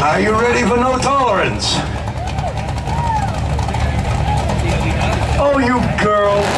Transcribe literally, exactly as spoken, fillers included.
Are you ready for no tolerance? Oh, you girl.